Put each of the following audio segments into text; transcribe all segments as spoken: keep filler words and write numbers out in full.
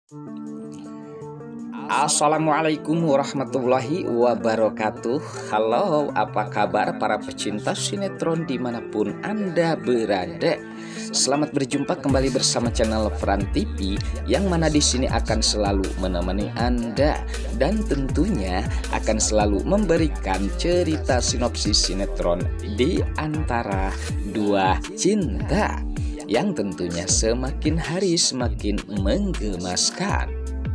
Assalamualaikum warahmatullahi wabarakatuh. Halo, apa kabar para pecinta sinetron dimanapun Anda berada? Selamat berjumpa kembali bersama channel Fran T V, yang mana di sini akan selalu menemani Anda dan tentunya akan selalu memberikan cerita sinopsis sinetron di antara dua cinta yang tentunya semakin hari semakin menggemaskan.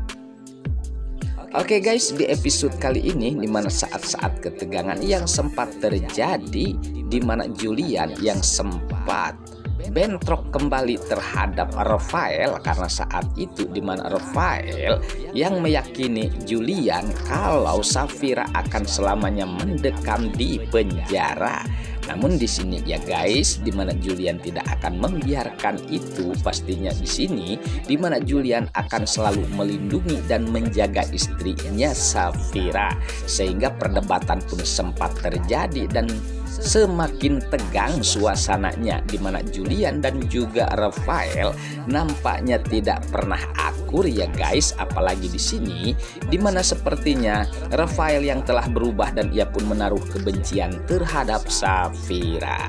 Oke guys, di episode kali ini dimana saat-saat ketegangan yang sempat terjadi, dimana Julian yang sempat bentrok kembali terhadap Rafael, karena saat itu dimana Rafael yang meyakini Julian kalau Safira akan selamanya mendekam di penjara. Namun di sini ya guys, dimana Julian tidak akan membiarkan itu, pastinya di sini dimana Julian akan selalu melindungi dan menjaga istrinya Safira, sehingga perdebatan pun sempat terjadi dan semakin tegang suasananya, dimana Julian dan juga Rafael nampaknya tidak pernah akur ya guys, apalagi di sini dimana sepertinya Rafael yang telah berubah dan ia pun menaruh kebencian terhadap Safira.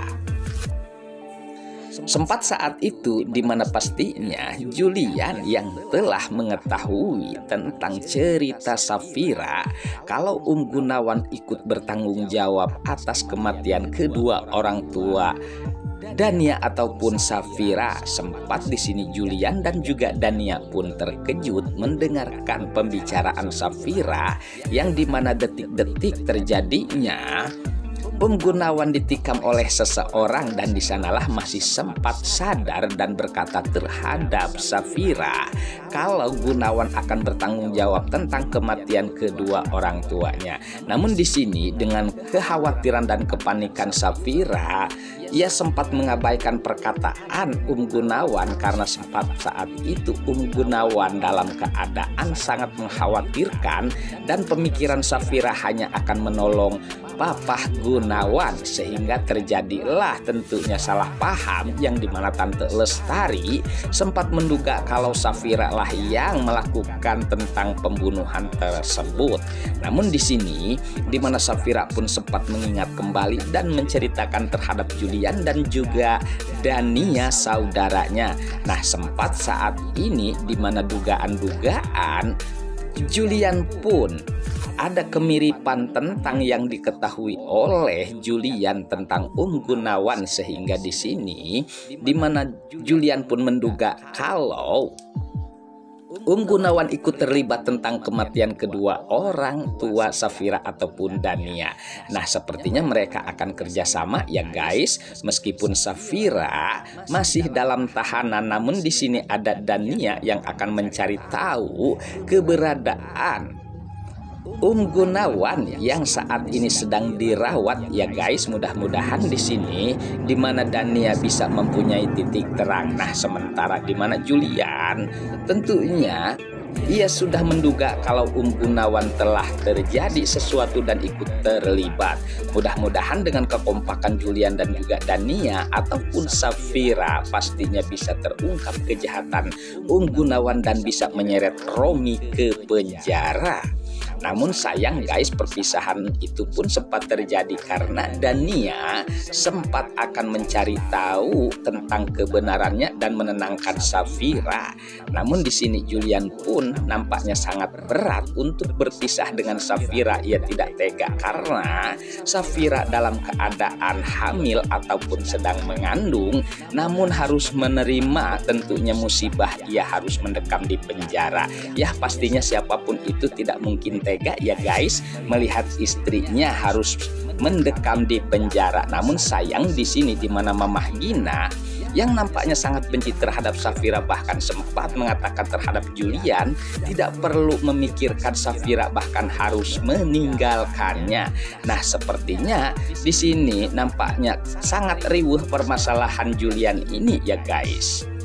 Sempat saat itu dimana pastinya Julian yang telah mengetahui tentang cerita Safira kalau Um Gunawan ikut bertanggung jawab atas kematian kedua orang tua Dania ataupun Safira. Sempat di sini Julian dan juga Dania pun terkejut mendengarkan pembicaraan Safira, yang dimana detik-detik terjadinya Um Gunawan ditikam oleh seseorang, dan disanalah masih sempat sadar dan berkata terhadap Safira kalau Gunawan akan bertanggung jawab tentang kematian kedua orang tuanya. Namun di sini dengan kekhawatiran dan kepanikan Safira, ia sempat mengabaikan perkataan Um Gunawan, karena sempat saat itu Um Gunawan dalam keadaan sangat mengkhawatirkan dan pemikiran Safira hanya akan menolong Papa Gunawan, sehingga terjadilah tentunya salah paham, yang dimana Tante Lestari sempat menduga kalau Safira lah yang melakukan tentang pembunuhan tersebut. Namun di sini dimana Safira pun sempat mengingat kembali dan menceritakan terhadap Julian dan juga Dania saudaranya. Nah, sempat saat ini dimana dugaan-dugaan Julian pun ada kemiripan tentang yang diketahui oleh Julian tentang Um Gunawan, sehingga di sini dimana Julian pun menduga kalau Um Gunawan ikut terlibat tentang kematian kedua orang tua Safira ataupun Dania. Nah, sepertinya mereka akan kerjasama ya guys, meskipun Safira masih dalam tahanan, namun di sini ada Dania yang akan mencari tahu keberadaan Um Gunawan yang saat ini sedang dirawat ya guys. Mudah-mudahan di sini dimana Dania bisa mempunyai titik terang. Nah, sementara dimana Julian tentunya ia sudah menduga kalau Um Gunawan telah terjadi sesuatu dan ikut terlibat. Mudah-mudahan dengan kekompakan Julian dan juga Dania ataupun Safira pastinya bisa terungkap kejahatan Um Gunawan dan bisa menyeret Romi ke penjara. Namun sayang guys, perpisahan itu pun sempat terjadi karena Dania sempat akan mencari tahu tentang kebenarannya dan menenangkan Safira. Namun di sini Julian pun nampaknya sangat berat untuk berpisah dengan Safira. Ia tidak tega karena Safira dalam keadaan hamil ataupun sedang mengandung, namun harus menerima tentunya musibah ia harus mendekam di penjara. Ya pastinya siapapun itu tidak mungkin tega ya guys melihat istrinya harus mendekam di penjara. Namun sayang di sini dimana Mamah Gina yang nampaknya sangat benci terhadap Safira, bahkan sempat mengatakan terhadap Julian tidak perlu memikirkan Safira, bahkan harus meninggalkannya. Nah, sepertinya di sini nampaknya sangat riuh permasalahan Julian ini ya guys.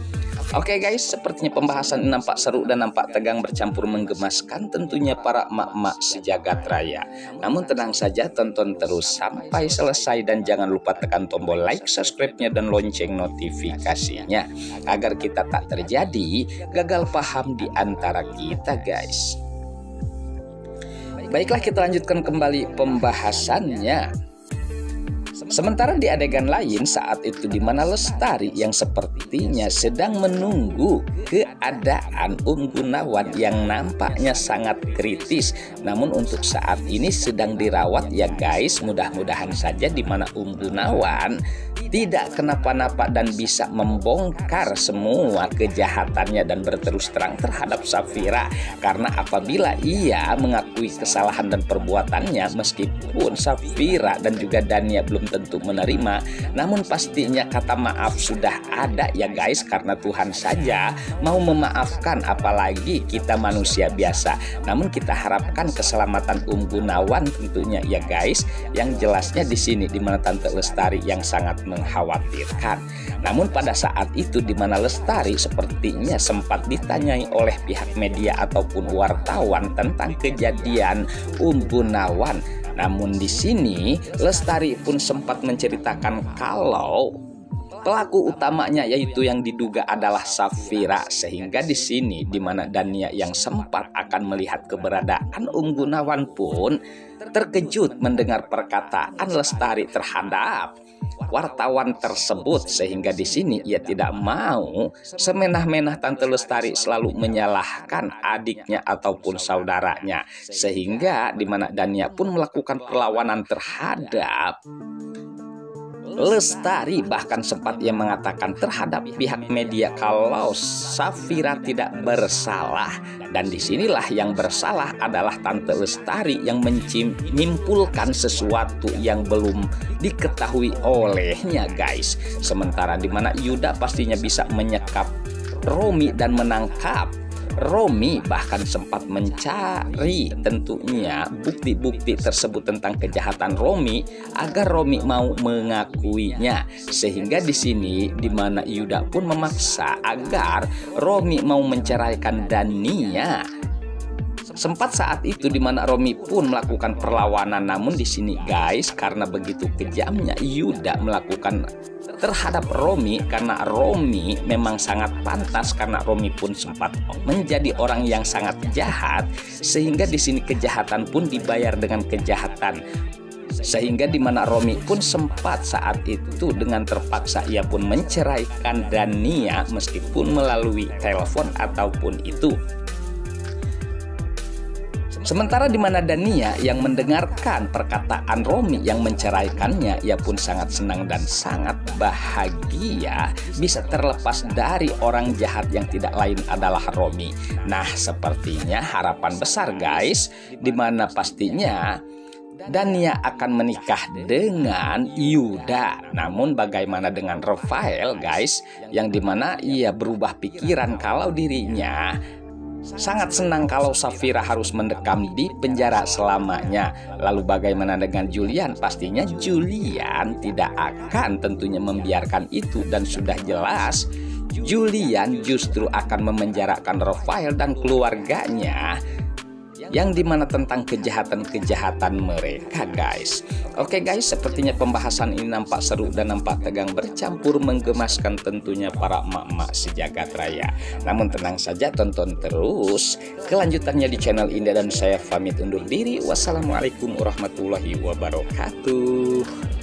Oke guys, sepertinya pembahasan ini nampak seru dan nampak tegang bercampur menggemaskan tentunya para emak-emak sejagat raya. Namun tenang saja, tonton terus sampai selesai dan jangan lupa tekan tombol like, subscribe-nya dan lonceng notifikasinya agar kita tak terjadi gagal paham di antara kita guys. Baiklah, kita lanjutkan kembali pembahasannya. Sementara di adegan lain saat itu di mana Lestari yang sepertinya sedang menunggu keadaan Um Gunawan yang nampaknya sangat kritis, namun untuk saat ini sedang dirawat ya guys. Mudah-mudahan saja di mana Um Gunawan tidak kenapa-napa dan bisa membongkar semua kejahatannya dan berterus terang terhadap Safira. Karena apabila ia mengakui kesalahan dan perbuatannya, meskipun Safira dan juga Dania belum tentu menerima, namun pastinya kata maaf sudah ada ya guys, karena Tuhan saja mau memaafkan, apalagi kita manusia biasa. Namun kita harapkan keselamatan Um Gunawan tentunya ya guys. Yang jelasnya di sini di mana Tante Lestari yang sangat mengkhawatirkan. Namun pada saat itu di mana Lestari sepertinya sempat ditanyai oleh pihak media ataupun wartawan tentang kejadian Um Gunawan. Namun di sini Lestari pun sempat menceritakan kalau pelaku utamanya yaitu yang diduga adalah Safira, sehingga di sini di mana Dania yang sempat akan melihat keberadaan Um Gunawan pun terkejut mendengar perkataan Lestari terhadap wartawan tersebut, sehingga di sini ia tidak mau semenah-menah Tante Lestari selalu menyalahkan adiknya ataupun saudaranya, sehingga di mana Dania pun melakukan perlawanan terhadap Lestari, bahkan sempat ia mengatakan terhadap pihak media kalau Safira tidak bersalah. Dan disinilah yang bersalah adalah Tante Lestari yang menyimpulkan sesuatu yang belum diketahui olehnya guys. Sementara di mana Yuda pastinya bisa menyekap Romi dan menangkap Romi, bahkan sempat mencari tentunya bukti-bukti tersebut tentang kejahatan Romi agar Romi mau mengakuinya, sehingga di sini di mana Yuda pun memaksa agar Romi mau menceraikan Dania. Sempat saat itu di mana Romi pun melakukan perlawanan, namun di sini guys karena begitu kejamnya Yuda melakukan terhadap Romi, karena Romi memang sangat pantas, karena Romi pun sempat menjadi orang yang sangat jahat, sehingga di sini kejahatan pun dibayar dengan kejahatan. Sehingga di mana Romi pun sempat saat itu dengan terpaksa ia pun menceraikan Dania meskipun melalui telepon ataupun itu. Sementara di mana Dania yang mendengarkan perkataan Romi yang menceraikannya, ia pun sangat senang dan sangat bahagia bisa terlepas dari orang jahat yang tidak lain adalah Romi. Nah, sepertinya harapan besar guys, di mana pastinya Dania akan menikah dengan Yuda. Namun bagaimana dengan Rafael guys, yang dimana ia berubah pikiran kalau dirinya sangat senang kalau Safira harus mendekam di penjara selamanya. Lalu bagaimana dengan Julian? Pastinya Julian tidak akan tentunya membiarkan itu, dan sudah jelas Julian justru akan memenjarakan Rafael dan keluarganya, yang dimana tentang kejahatan-kejahatan mereka guys. Oke guys, sepertinya pembahasan ini nampak seru dan nampak tegang bercampur menggemaskan tentunya para emak-emak sejagat raya. Namun tenang saja, tonton terus kelanjutannya di channel ini dan saya pamit undur diri. Wassalamualaikum warahmatullahi wabarakatuh.